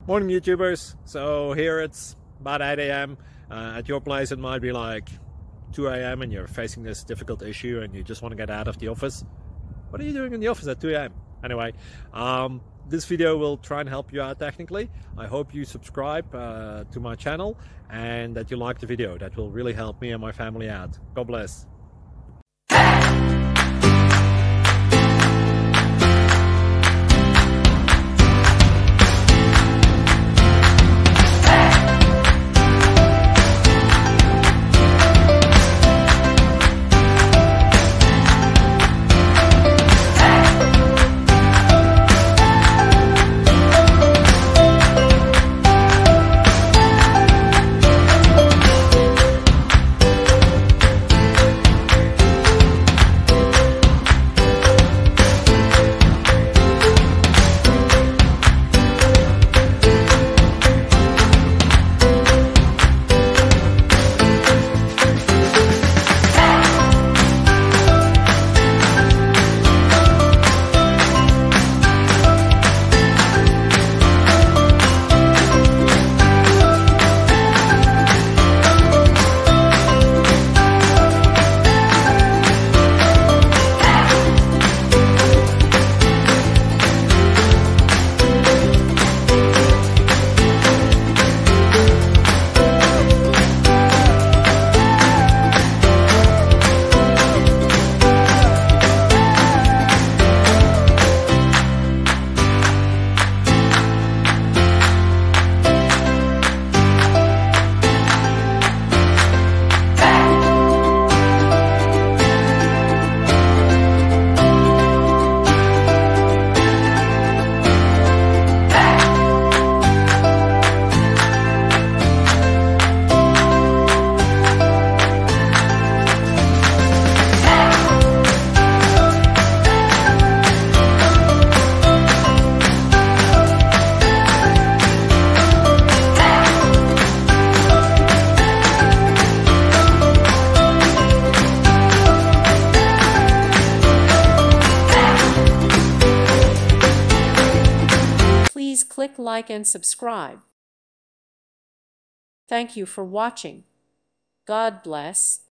Morning YouTubers. So here it's about 8 a.m. At your place it might be like 2 a.m. and you're facing this difficult issue and you just want to get out of the office. What are you doing in the office at 2 a.m.? Anyway, this video will try and help you out technically. I hope you subscribe to my channel and that you like the video. That will really help me and my family out. God bless. Please click like and subscribe. Thank you for watching. God bless.